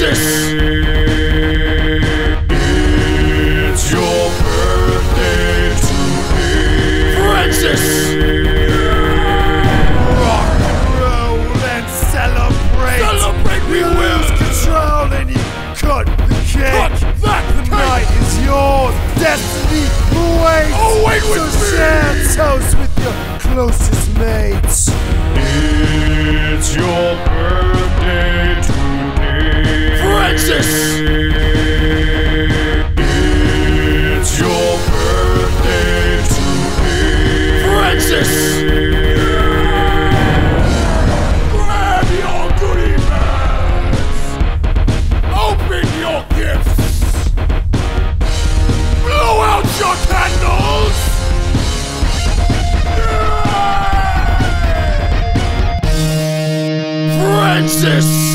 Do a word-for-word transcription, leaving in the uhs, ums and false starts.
Francis! It's your birthday today. Francis! Rock and roll and celebrate. Celebrate we You will. lose control and you cut the cake. Cut that the cake. night is yours. Destiny awaits. Oh, wait with so me. share toast with your closest mates. It's your birthday today. Francis! It's your birthday today. Francis! Grab your goodie bags. Open your gifts. Blow out your candles. Francis!